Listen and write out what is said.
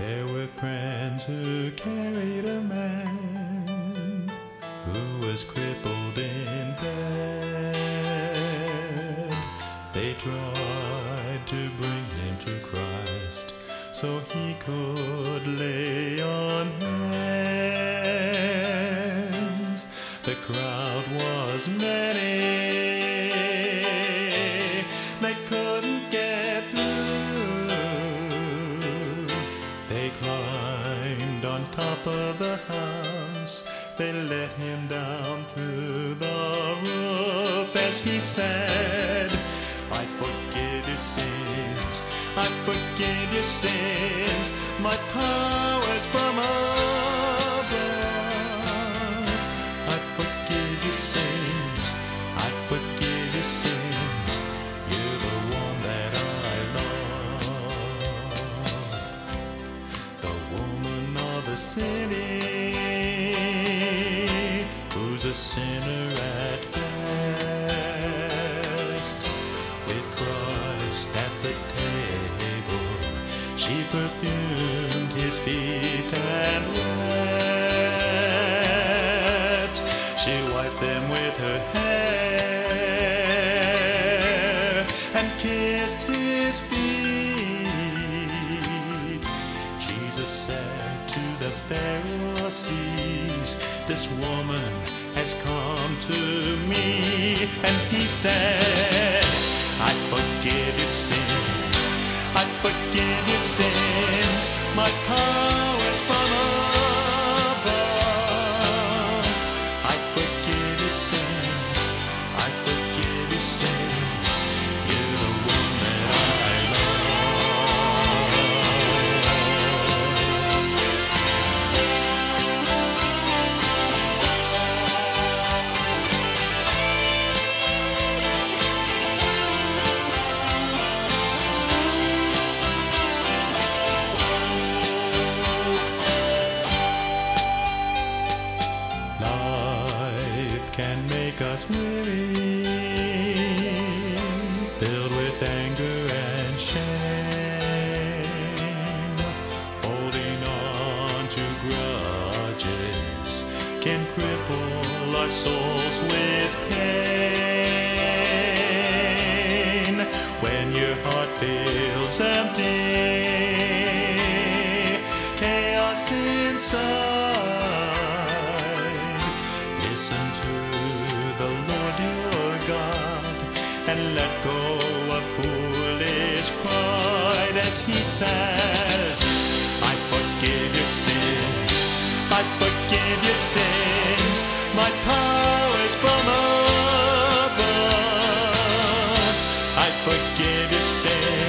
There were friends who carried a man who was crippled in bed. They tried to bring him to Christ so he could lay on hands. The crowd was many, they couldn't get through. They climbed on top of the house, they let him down through the roof as he said, I forgive your sins, I forgive your sins, my power's from above. I forgive your sins, I forgive your sins, you're the one that I love. The woman of the city, who's a sinner at best, with Christ at the table, she perfumed his feet and wept. She wiped them with her hair and kissed his feet. Jesus said to the Pharisees, this woman has come to me. And he said, I forgive your sins, I forgive your sins, my power's from above. I forgive your sins, I forgive your sins, you're the one that I can make us weary, filled with anger and shame. Holding on to grudges can cripple our souls with pain. When your heart feels empty, chaos inside, listen to the Lord your God and let go of foolish pride as he says, I forgive your sins, I forgive your sins, my power's from above. I forgive your sins,